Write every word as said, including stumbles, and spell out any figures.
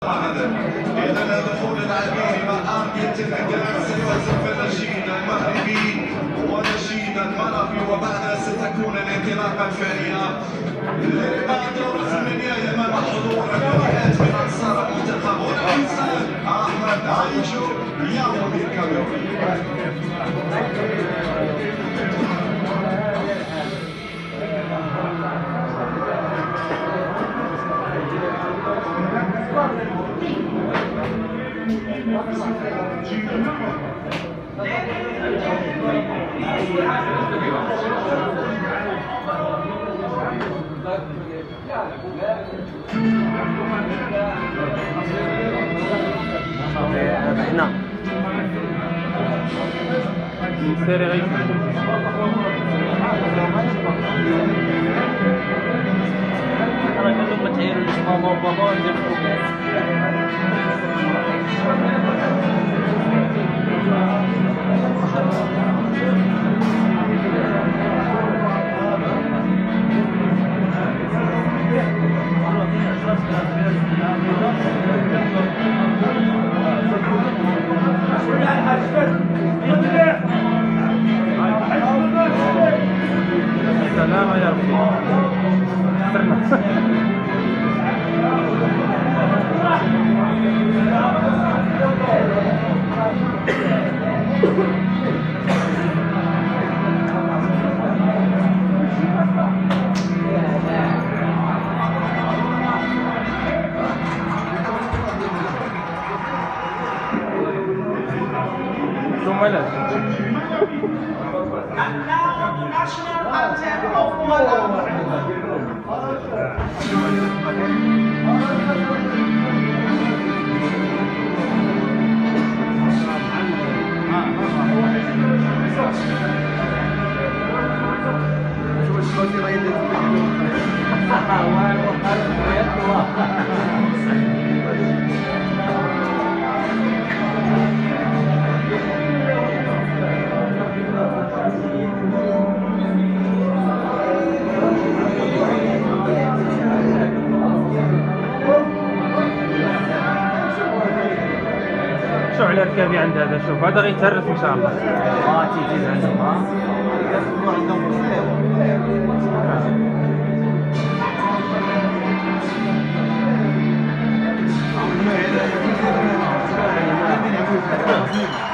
إذا دخول العبير مقام يتنقل سيوزن في النشيد المغربي ونشيد المرفي وبعدها ستكون الانطلاقة الفعلية بعد رسم يا من حضور الفئات من أنصار المنتخب والإنسان أحمد عايشو يوم الكاميرون. هنا سيري غير انا كنت بتعير ماما وبابا ندير سلام يا ربي And now the national anthem of Malawi. شو على ركابي عند هذا؟ شوف هذا غيتهرس ان شاء الله. اه تيجي عندهم ها يدخلوا عندهم بزاف